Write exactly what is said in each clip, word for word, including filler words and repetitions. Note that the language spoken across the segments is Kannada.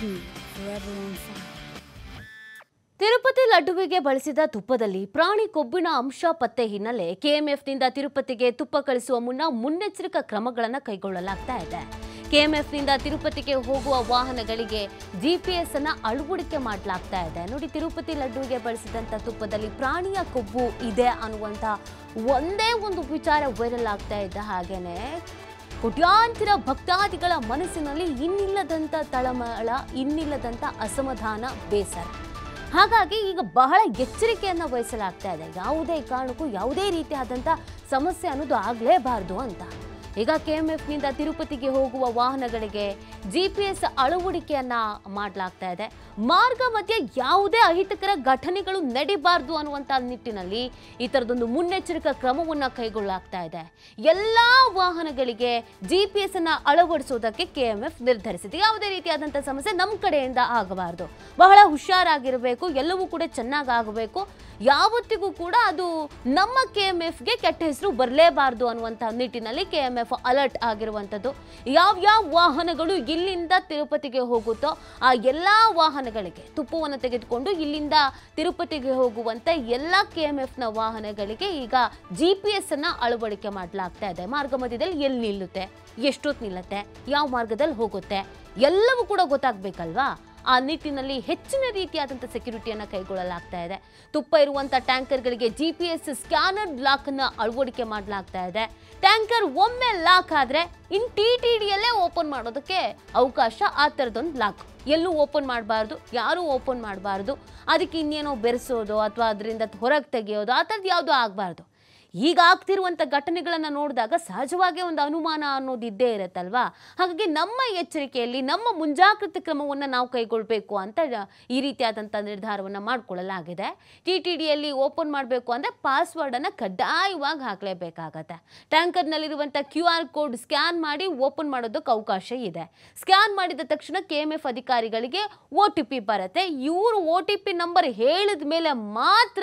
TV forever on fire. Tirupati ಲಡ್ಡುವಿಗೆ ಬಳಸಿದ ತುಪ್ಪದಲ್ಲಿ ಪ್ರಾಣಿ ಕೊಬ್ಬಿನ ಅಂಶ ಪತ್ತೆ ಹಿನ್ನೆಲೆ ಕೆಎಂಎಫ್ನಿಂದ ತಿರುಪತಿಗೆ ತುಪ್ಪ ಕಳಿಸುವ ಮುನ್ನ ಮುನ್ನೆಚ್ಚರಿಕಾ ಕ್ರಮಗಳನ್ನು ಕೈಗೊಳ್ಳಲಾಗ್ತಾ ಇದೆ. ಕೆಎಂಎಫ್ನಿಂದ ತಿರುಪತಿಗೆ ಹೋಗುವ ವಾಹನಗಳಿಗೆ ಜಿಪಿಎಸ್ ಅನ್ನು ಅಳವಡಿಕೆ ಮಾಡಲಾಗ್ತಾ ಇದೆ. ನೋಡಿ, ತಿರುಪತಿ ಲಡ್ಡುವಿಗೆ ಬಳಸಿದಂಥ ತುಪ್ಪದಲ್ಲಿ ಪ್ರಾಣಿಯ ಕೊಬ್ಬು ಇದೆ ಅನ್ನುವಂಥ ಒಂದೇ ಒಂದು ವಿಚಾರ ವೈರಲ್ ಆಗ್ತಾ ಇದ್ದ ಹಾಗೇನೆ ಕೋಟ್ಯಾಂತರ ಭಕ್ತಾದಿಗಳ ಮನಸ್ಸಿನಲ್ಲಿ ಇನ್ನಿಲ್ಲದಂಥ ತಳಮಳ, ಇನ್ನಿಲ್ಲದಂಥ ಅಸಮಾಧಾನ, ಬೇಸರ. ಹಾಗಾಗಿ ಈಗ ಬಹಳ ಎಚ್ಚರಿಕೆಯನ್ನ ವಹಿಸಲಾಗ್ತಾ ಇದೆ. ಯಾವುದೇ ಕಾರಣಕ್ಕೂ ಯಾವುದೇ ರೀತಿಯಾದಂಥ ಸಮಸ್ಯೆ ಅನ್ನೋದು ಆಗಲೇಬಾರದು ಅಂತ ಈಗ ಕೆಎಂಎಫ್ನಿಂದ ತಿರುಪತಿಗೆ ಹೋಗುವ ವಾಹನಗಳಿಗೆ ಜಿಪಿಎಸ್ ಅಳವಡಿಕೆಯನ್ನ ಮಾಡಲಾಗ್ತಾ ಇದೆ. ಮಾರ್ಗ ಮಧ್ಯೆ ಯಾವುದೇ ಅಹಿತಕರ ಘಟನೆಗಳು ನಡೀಬಾರ್ದು ಅನ್ನುವಂಥ ನಿಟ್ಟಿನಲ್ಲಿ ಈ ಥರದೊಂದು ಮುನ್ನೆಚ್ಚರಿಕಾ ಕ್ರಮವನ್ನು ಕೈಗೊಳ್ಳಲಾಗ್ತಾ ಇದೆ. ಎಲ್ಲ ವಾಹನಗಳಿಗೆ ಜಿಪಿಎಸ್ ಅನ್ನ ಅಳವಡಿಸೋದಕ್ಕೆ ಕೆಎಂಎಫ್ ನಿರ್ಧರಿಸಿದೆ. ಯಾವುದೇ ರೀತಿಯಾದಂಥ ಸಮಸ್ಯೆ ನಮ್ಮ ಕಡೆಯಿಂದ ಆಗಬಾರ್ದು, ಬಹಳ ಹುಷಾರಾಗಿರಬೇಕು, ಎಲ್ಲವೂ ಕೂಡ ಚೆನ್ನಾಗಿ ಆಗಬೇಕು, ಯಾವತ್ತಿಗೂ ಕೂಡ ಅದು ನಮ್ಮ ಕೆಎಂಎಫ್ಗೆ ಕೆಟ್ಟ ಹೆಸರು ಬರಲೇಬಾರ್ದು ಅನ್ನುವಂಥ ನಿಟ್ಟಿನಲ್ಲಿ ಕೆಎಂಎಫ್ ಅಲರ್ಟ್ ಆಗಿರುವಂಥದ್ದು. ಯಾವ್ಯಾವ ವಾಹನಗಳು ಇಲ್ಲಿಂದ ತಿರುಪತಿಗೆ ಹೋಗುತ್ತೋ ಆ ಎಲ್ಲ ವಾಹನಗಳಿಗೆ ತುಪ್ಪವನ್ನು ತೆಗೆದುಕೊಂಡು ಇಲ್ಲಿಂದ ತಿರುಪತಿಗೆ ಹೋಗುವಂಥ ಎಲ್ಲ ಕೆಎಂಎಫ್ನ ವಾಹನಗಳಿಗೆ ಈಗ ಜಿ ಪಿ ಎಸ್ ಅನ್ನ ಅಳವಡಿಕೆ ಮಾಡಲಾಗ್ತಾ ಇದೆ. ಮಾರ್ಗ ಮಧ್ಯದಲ್ಲಿ ಎಲ್ಲಿ ನಿಲ್ಲುತ್ತೆ, ಎಷ್ಟೊತ್ತು ನಿಲ್ಲುತ್ತೆ, ಯಾವ ಮಾರ್ಗದಲ್ಲಿ ಹೋಗುತ್ತೆ ಎಲ್ಲವೂ ಕೂಡ ಗೊತ್ತಾಗಬೇಕಲ್ವಾ. ಆ ನಿಟ್ಟಿನಲ್ಲಿ ಹೆಚ್ಚಿನ ರೀತಿಯಾದಂಥ ಸೆಕ್ಯೂರಿಟಿಯನ್ನು ಕೈಗೊಳ್ಳಲಾಗ್ತಾ ಇದೆ. ತುಪ್ಪ ಇರುವಂಥ ಟ್ಯಾಂಕರ್ಗಳಿಗೆ G P S scanner lock ಅನ್ನು ಅಳವಡಿಕೆ ಮಾಡಲಾಗ್ತಾ ಇದೆ. ಟ್ಯಾಂಕರ್ ಒಮ್ಮೆ ಲಾಕ್ ಆದರೆ ಇನ್ ಟಿ ಟಿ ಡಿಯಲ್ಲೇ ಓಪನ್ ಮಾಡೋದಕ್ಕೆ ಅವಕಾಶ. ಆ ಥರದೊಂದು ಲಾಕ್ ಎಲ್ಲೂ ಓಪನ್ ಮಾಡಬಾರ್ದು, ಯಾರೂ ಓಪನ್ ಮಾಡಬಾರ್ದು, ಅದಕ್ಕೆ ಇನ್ನೇನೋ ಬೆರೆಸೋದು ಅಥವಾ ಅದರಿಂದ ಹೊರಗೆ ತೆಗೆಯೋದು ಆ ಥರದ್ದು ಯಾವುದೂ ಆಗಬಾರ್ದು. ಈಗ ಆಗ್ತಿರುವಂಥ ಘಟನೆಗಳನ್ನು ನೋಡಿದಾಗ ಸಹಜವಾಗಿ ಒಂದು ಅನುಮಾನ ಅನ್ನೋದು ಇದ್ದೇ ಇರುತ್ತಲ್ವಾ. ಹಾಗಾಗಿ ನಮ್ಮ ಎಚ್ಚರಿಕೆಯಲ್ಲಿ ನಮ್ಮ ಮುಂಜಾಗ್ರತೆ ಕ್ರಮವನ್ನು ನಾವು ಕೈಗೊಳ್ಳಬೇಕು ಅಂತ ಈ ರೀತಿಯಾದಂಥ ನಿರ್ಧಾರವನ್ನು ಮಾಡಿಕೊಳ್ಳಲಾಗಿದೆ. ಟಿ ಟಿ ಡಿಯಲ್ಲಿ ಓಪನ್ ಮಾಡಬೇಕು ಅಂದರೆ ಪಾಸ್ವರ್ಡನ್ನು ಕಡ್ಡಾಯವಾಗಿ ಹಾಕಲೇಬೇಕಾಗತ್ತೆ. ಟ್ಯಾಂಕರ್ನಲ್ಲಿರುವಂಥ ಕ್ಯೂ ಆರ್ ಕೋಡ್ ಸ್ಕ್ಯಾನ್ ಮಾಡಿ ಓಪನ್ ಮಾಡೋದಕ್ಕೆ ಅವಕಾಶ ಇದೆ. ಸ್ಕ್ಯಾನ್ ಮಾಡಿದ ತಕ್ಷಣ ಕೆ ಎಮ್ ಎಫ್ ಅಧಿಕಾರಿಗಳಿಗೆ ಒ ಟಿ ಪಿ ಬರುತ್ತೆ. ಇವರು ಒ ಟಿ ಪಿ ನಂಬರ್ ಹೇಳಿದ ಮೇಲೆ ಮಾತ್ರ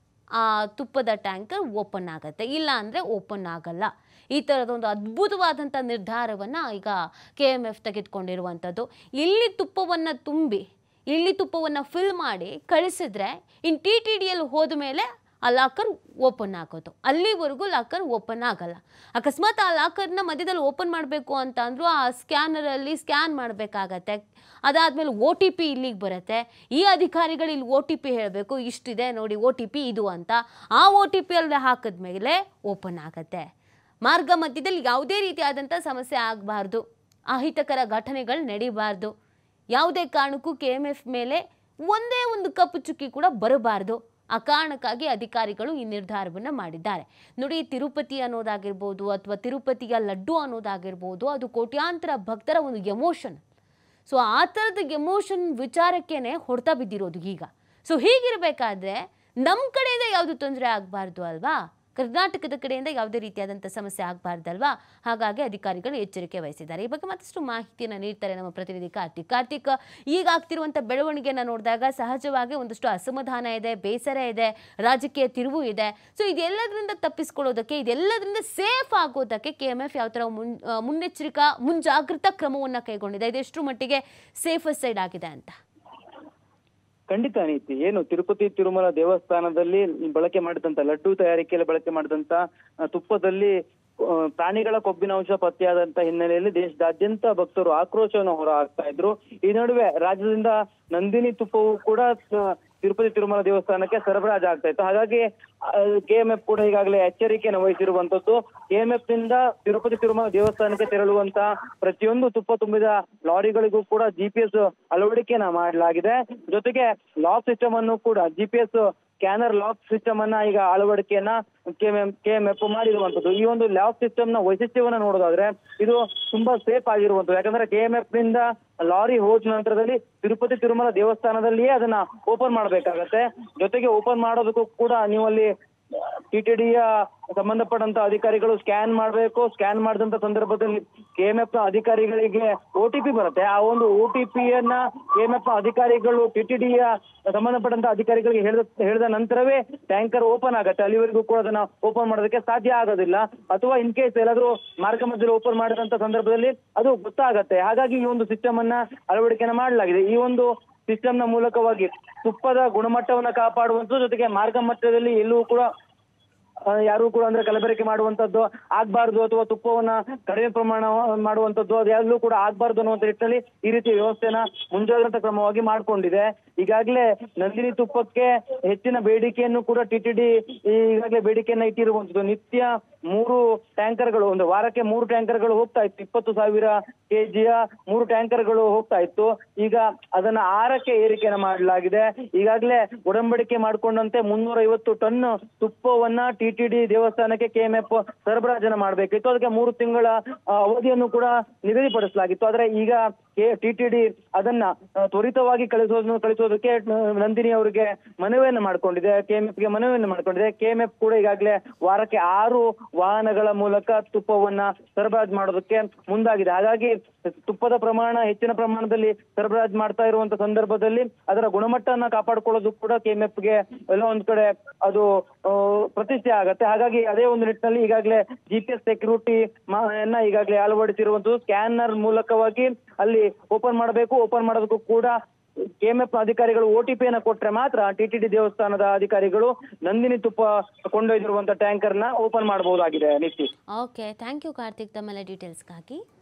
ಆ ತುಪ್ಪದ ಟ್ಯಾಂಕರ್ ಓಪನ್ ಆಗುತ್ತೆ, ಇಲ್ಲ ಅಂದರೆ ಓಪನ್ ಆಗಲ್ಲ. ಈ ಥರದೊಂದು ಅದ್ಭುತವಾದಂಥ ನಿರ್ಧಾರವನ್ನು ಈಗ ಕೆ ಎಮ್ ಎಫ್ ತೆಗೆದುಕೊಂಡಿರುವಂಥದ್ದು. ಇಲ್ಲಿ ತುಪ್ಪವನ್ನು ತುಂಬಿ ಇಲ್ಲಿ ತುಪ್ಪವನ್ನು ಫಿಲ್ ಮಾಡಿ ಕಳಿಸಿದ್ರೆ ಇನ್ನು ಟಿ ಟಿ ಡಿಯಲ್ಲಿ ಹೋದ ಮೇಲೆ ಆ ಲಾಕರ್ ಓಪನ್ ಆಗೋದು, ಅಲ್ಲಿವರೆಗೂ ಲಾಕರ್ ಓಪನ್ ಆಗಲ್ಲ. ಅಕಸ್ಮಾತ್ ಆ ಲಾಕರ್ನ ಮಧ್ಯದಲ್ಲಿ ಓಪನ್ ಮಾಡಬೇಕು ಅಂತ ಅಂದರೂ ಆ ಸ್ಕ್ಯಾನರಲ್ಲಿ ಸ್ಕ್ಯಾನ್ ಮಾಡಬೇಕಾಗತ್ತೆ. ಅದಾದಮೇಲೆ ಒ ಟಿ ಪಿ ಇಲ್ಲಿಗೆ ಬರುತ್ತೆ. ಈ ಅಧಿಕಾರಿಗಳು ಇಲ್ಲಿ ಒ ಟಿ ಪಿ ಹೇಳಬೇಕು, ಇಷ್ಟಿದೆ ನೋಡಿ ಒ ಟಿ ಪಿ ಇದು ಅಂತ. ಆ ಒ ಟಿ ಪಿ ಅಲ್ಲಿ ಹಾಕಿದ ಮೇಲೆ ಓಪನ್ ಆಗುತ್ತೆ. ಮಾರ್ಗ ಮಧ್ಯದಲ್ಲಿ ಯಾವುದೇ ರೀತಿಯಾದಂಥ ಸಮಸ್ಯೆ ಆಗಬಾರ್ದು, ಅಹಿತಕರ ಘಟನೆಗಳು ನಡೀಬಾರ್ದು. ಯಾವುದೇ ಕಾರಣಕ್ಕೂ ಕೆ ಎಮ್ ಎಫ್ ಮೇಲೆ ಒಂದೇ ಒಂದು ಕಪ್ಪು ಚುಕ್ಕಿ ಕೂಡ ಬರಬಾರ್ದು. ಆ ಕಾರಣಕ್ಕಾಗಿ ಅಧಿಕಾರಿಗಳು ಈ ನಿರ್ಧಾರವನ್ನು ಮಾಡಿದ್ದಾರೆ. ನೋಡಿ, ತಿರುಪತಿ ಅನ್ನೋದಾಗಿರ್ಬೋದು ಅಥವಾ ತಿರುಪತಿಯ ಲಡ್ಡು ಅನ್ನೋದಾಗಿರ್ಬೋದು, ಅದು ಕೋಟ್ಯಾಂತರ ಭಕ್ತರ ಒಂದು ಎಮೋಷನ್. ಸೊ ಆ ಥರದ ಎಮೋಷನ್ ವಿಚಾರಕ್ಕೇ ಹೊಡ್ತಾ ಬಿದ್ದಿರೋದು ಈಗ. ಸೊ ಹೀಗಿರಬೇಕಾದ್ರೆ ನಮ್ಮ ಕಡೆಯಿಂದ ಯಾವುದು ತೊಂದರೆ ಆಗಬಾರ್ದು ಅಲ್ವಾ, ಕರ್ನಾಟಕದ ಕಡೆಯಿಂದ ಯಾವುದೇ ರೀತಿಯಾದಂಥ ಸಮಸ್ಯೆ ಆಗಬಾರ್ದಲ್ವಾ. ಹಾಗಾಗಿ ಅಧಿಕಾರಿಗಳು ಎಚ್ಚರಿಕೆ ವಹಿಸಿದ್ದಾರೆ. ಈ ಬಗ್ಗೆ ಮತ್ತಷ್ಟು ಮಾಹಿತಿಯನ್ನು ನೀಡ್ತಾರೆ ನಮ್ಮ ಪ್ರತಿನಿಧಿ ಕಾರ್ತಿಕ್. ಕಾರ್ತಿಕ್, ಈಗ ಆಗ್ತಿರುವಂಥ ಬೆಳವಣಿಗೆಯನ್ನು ನೋಡಿದಾಗ ಸಹಜವಾಗಿ ಒಂದಷ್ಟು ಅಸಮಾಧಾನ ಇದೆ, ಬೇಸರ ಇದೆ, ರಾಜಕೀಯ ತಿರುವು ಇದೆ. ಸೊ ಇದೆಲ್ಲದರಿಂದ ತಪ್ಪಿಸ್ಕೊಳ್ಳೋದಕ್ಕೆ, ಇದೆಲ್ಲದರಿಂದ ಸೇಫ್ ಆಗೋದಕ್ಕೆ ಕೆ ಎಮ್ ಎಫ್ ಯಾವ ಥರ ಮುನ್ ಮುನ್ನೆಚ್ಚರಿಕಾ ಮುಂಜಾಗ್ರತಾ ಕ್ರಮವನ್ನು ಕೈಗೊಂಡಿದೆ, ಇದೆಷ್ಟು ಮಟ್ಟಿಗೆ ಸೇಫರ್ ಸೈಡ್ ಆಗಿದೆ ಅಂತ? ಖಂಡಿತ ನೀತಿ, ಏನು ತಿರುಪತಿ ತಿರುಮಲ ದೇವಸ್ಥಾನದಲ್ಲಿ ಬಳಕೆ ಮಾಡಿದಂತ ಲಡ್ಡು ತಯಾರಿಕೆಯಲ್ಲಿ ಬಳಕೆ ಮಾಡಿದಂತ ತುಪ್ಪದಲ್ಲಿ ಪ್ರಾಣಿಗಳ ಕೊಬ್ಬಿನ ಅಂಶ ಪತ್ತೆಯಾದಂತ ಹಿನ್ನೆಲೆಯಲ್ಲಿ ದೇಶದಾದ್ಯಂತ ಭಕ್ತರು ಆಕ್ರೋಶವನ್ನು ಹೊರ ಹಾಕ್ತಾ ಇದ್ರು. ಈ ನಡುವೆ ರಾಜ್ಯದಿಂದ ನಂದಿನಿ ತುಪ್ಪವು ಕೂಡ ತಿರುಪತಿ ತಿರುಮಲ ದೇವಸ್ಥಾನಕ್ಕೆ ಸರಬರಾಜು ಆಗ್ತಾ ಇತ್ತು. ಹಾಗಾಗಿ ಕೆ ಎಂ ಎಫ್ ಕೂಡ ಈಗಾಗಲೇ ಎಚ್ಚರಿಕೆಯನ್ನು ವಹಿಸಿರುವಂತದ್ದು. ಕೆ ಎಂ ಎಫ್ ನಿಂದ ತಿರುಪತಿ ತಿರುಮಲ ದೇವಸ್ಥಾನಕ್ಕೆ ತೆರಳುವಂತ ಪ್ರತಿಯೊಂದು ತುಪ್ಪ ತುಂಬಿದ ಲಾರಿಗಳಿಗೂ ಕೂಡ ಜಿ ಪಿ ಎಸ್ ಅಳವಡಿಕೆಯನ್ನ ಮಾಡಲಾಗಿದೆ. ಜೊತೆಗೆ ಲಾಕ್ ಸಿಸ್ಟಮ್ ಅನ್ನು ಕೂಡ G P S scanner lock system ಅನ್ನ ಈಗ ಅಳವಡಿಕೆಯನ್ನ ಕೆ ಎಂ ಎಫ್ ಮಾಡಿರುವಂತದ್ದು. ಈ ಒಂದು ಲಾಕ್ ಸಿಸ್ಟಮ್ ನ ವೈಶಿಷ್ಟ್ಯವನ್ನ ನೋಡೋದಾದ್ರೆ ಇದು ತುಂಬಾ ಸೇಫ್ ಆಗಿರುವಂತದ್ದು. ಯಾಕಂದ್ರೆ ಕೆ ಎಂ ಎಫ್ ನಿಂದ ಲಾರಿ ಹೋದ ನಂತರದಲ್ಲಿ ತಿರುಪತಿ ತಿರುಮಲ ದೇವಸ್ಥಾನದಲ್ಲಿಯೇ ಅದನ್ನ ಓಪನ್ ಮಾಡ್ಬೇಕಾಗತ್ತೆ. ಜೊತೆಗೆ ಓಪನ್ ಮಾಡೋದಕ್ಕೂ ಕೂಡ ನೀವು ಅಲ್ಲಿ ಟಿಟಿಡಿಯ ಸಂಬಂಧಪಟ್ಟಂತ ಅಧಿಕಾರಿಗಳು ಸ್ಕ್ಯಾನ್ ಮಾಡಬೇಕು. ಸ್ಕ್ಯಾನ್ ಮಾಡಿದಂತ ಸಂದರ್ಭದಲ್ಲಿ ಕೆಎಂಎಫ್ ನ ಅಧಿಕಾರಿಗಳಿಗೆ ಒ ಟಿ ಪಿ ಬರುತ್ತೆ. ಆ ಒಂದು ಒ ಟಿ ಪಿಯನ್ನ ಕೆಎಂಎಫ್ ನ ಅಧಿಕಾರಿಗಳು ಟಿಟಿಡಿಯ ಸಂಬಂಧಪಟ್ಟಂತ ಅಧಿಕಾರಿಗಳಿಗೆ ಹೇಳಿದ ಹೇಳಿದ ನಂತರವೇ ಟ್ಯಾಂಕರ್ ಓಪನ್ ಆಗುತ್ತೆ. ಅಲ್ಲಿವರೆಗೂ ಕೂಡ ಅದನ್ನ ಓಪನ್ ಮಾಡೋದಕ್ಕೆ ಸಾಧ್ಯ ಆಗೋದಿಲ್ಲ. ಅಥವಾ ಇನ್ ಕೇಸ್ ಎಲ್ಲಾದ್ರೂ ಮಾರ್ಗ ಮಧ್ಯದಲ್ಲಿ ಓಪನ್ ಮಾಡಿದಂತ ಸಂದರ್ಭದಲ್ಲಿ ಅದು ಗೊತ್ತಾಗತ್ತೆ. ಹಾಗಾಗಿ ಈ ಒಂದು ಸಿಸ್ಟಮ್ ಅನ್ನ ಅಳವಡಿಕೆಯನ್ನ ಮಾಡಲಾಗಿದೆ. ಈ ಒಂದು ಸಿಸ್ಟಮ್ ನ ಮೂಲಕವಾಗಿ ತುಪ್ಪದ ಗುಣಮಟ್ಟವನ್ನ ಕಾಪಾಡುವಂಥದ್ದು, ಜೊತೆಗೆ ಮಾರ್ಗ ಮಟ್ಟದಲ್ಲಿ ಎಲ್ಲೂ ಕೂಡ ಯಾರು ಕೂಡ ಅಂದ್ರೆ ಕಲಬೆರಕೆ ಮಾಡುವಂತದ್ದು ಆಗ್ಬಾರ್ದು, ಅಥವಾ ತುಪ್ಪವನ್ನ ಕಡಿಮೆ ಪ್ರಮಾಣ ಮಾಡುವಂತದ್ದು ಅದೆಲ್ಲೂ ಕೂಡ ಆಗ್ಬಾರ್ದು ಅನ್ನುವಂತ ನಿಟ್ಟಿನಲ್ಲಿ ಈ ರೀತಿ ವ್ಯವಸ್ಥೆನ ಮುಂಜಾಗ್ರತಾ ಕ್ರಮವಾಗಿ ಮಾಡ್ಕೊಂಡಿದೆ. ಈಗಾಗಲೇ ನಂದಿನಿ ತುಪ್ಪಕ್ಕೆ ಹೆಚ್ಚಿನ ಬೇಡಿಕೆಯನ್ನು ಕೂಡ ಟಿಟಿಡಿ ಈಗಾಗಲೇ ಬೇಡಿಕೆಯನ್ನ ಇಟ್ಟಿರುವಂತದ್ದು. ನಿತ್ಯ ಮೂರು ಟ್ಯಾಂಕರ್ಗಳು, ಒಂದು ವಾರಕ್ಕೆ ಮೂರು ಟ್ಯಾಂಕರ್ಗಳು ಹೋಗ್ತಾ ಇತ್ತು. ಇಪ್ಪತ್ತು ಸಾವಿರ ಕೆಜಿಯ ಮೂರು ಟ್ಯಾಂಕರ್ಗಳು ಹೋಗ್ತಾ ಇತ್ತು. ಈಗ ಅದನ್ನ ಆರಕ್ಕೆ ಏರಿಕೆಯನ್ನ ಮಾಡಲಾಗಿದೆ. ಈಗಾಗಲೇ ಒಡಂಬಡಿಕೆ ಮಾಡಿಕೊಂಡಂತೆ ಮುನ್ನೂರ ಐವತ್ತು ಟನ್ ತುಪ್ಪವನ್ನ ಟಿಟಿಡಿ ದೇವಸ್ಥಾನಕ್ಕೆ ಕೆಎಂಎಫ್ ಸರಬರಾಜನ ಮಾಡಬೇಕಿತ್ತು. ಅದಕ್ಕೆ ಮೂರು ತಿಂಗಳ ಅವಧಿಯನ್ನು ಕೂಡ ನಿಗದಿಪಡಿಸಲಾಗಿತ್ತು. ಆದ್ರೆ ಈಗ ಟಿಟಿಡಿ ಅದನ್ನ ತ್ವರಿತವಾಗಿ ಕಳಿಸೋದನ್ನು ಕಳಿಸೋದಕ್ಕೆ ನಂದಿನಿ ಅವರಿಗೆ ಮನವಿಯನ್ನು ಮಾಡ್ಕೊಂಡಿದೆ, ಕೆಎಂಎಫ್ಗೆ ಮನವಿಯನ್ನು ಮಾಡ್ಕೊಂಡಿದೆ. ಕೆಎಂಎಫ್ ಕೂಡ ಈಗಾಗಲೇ ವಾರಕ್ಕೆ ಆರು ವಾಹನಗಳ ಮೂಲಕ ತುಪ್ಪವನ್ನ ಸರಬರಾಜು ಮಾಡೋದಕ್ಕೆ ಮುಂದಾಗಿದೆ. ಹಾಗಾಗಿ ತುಪ್ಪದ ಪ್ರಮಾಣ ಹೆಚ್ಚಿನ ಪ್ರಮಾಣದಲ್ಲಿ ಸರಬರಾಜು ಮಾಡ್ತಾ ಇರುವಂತ ಸಂದರ್ಭದಲ್ಲಿ ಅದರ ಗುಣಮಟ್ಟವನ್ನ ಕಾಪಾಡಿಕೊಳ್ಳೋದು ಕೂಡ ಕೆಎಂಎಫ್ಗೆ ಎಲ್ಲ ಒಂದ್ ಕಡೆ ಅದು ಪ್ರತಿಷ್ಠೆ ಆಗತ್ತೆ. ಹಾಗಾಗಿ ಅದೇ ಒಂದು ನಿಟ್ಟಿನಲ್ಲಿ ಈಗಾಗಲೇ ಜಿ ಪಿ ಎಸ್ ಸೆಕ್ಯೂರಿಟಿ ಯನ್ನ ಈಗಾಗಲೇ ಅಳವಡಿಸಿರುವಂತದ್ದು. ಸ್ಕ್ಯಾನರ್ ಮೂಲಕವಾಗಿ ಅಲ್ಲಿ ಓಪನ್ ಮಾಡಬೇಕು. ಓಪನ್ ಮಾಡೋದಕ್ಕೂ ಕೂಡ ಕೆಎಂಎಫ್ ಅಧಿಕಾರಿಗಳು ಒ ಟಿ ಪಿಯನ್ನ ಕೊಟ್ರೆ ಮಾತ್ರ ಟಿಟಿಡಿ ದೇವಸ್ಥಾನದ ಅಧಿಕಾರಿಗಳು ನಂದಿನಿ ತುಪ್ಪ ಕೊಂಡೊಯ್ದಿರುವಂತ ಟ್ಯಾಂಕರ್ನ ಓಪನ್ ಮಾಡಬಹುದಾಗಿದೆ. ನಿತ್ಯ. ಓಕೆ, ಥ್ಯಾಂಕ್ ಯು ಕಾರ್ತಿಕ್ ತಮ್ಮೆಲ್ಲ ಡೀಟೇಲ್ಸ್ಗಾಗಿ.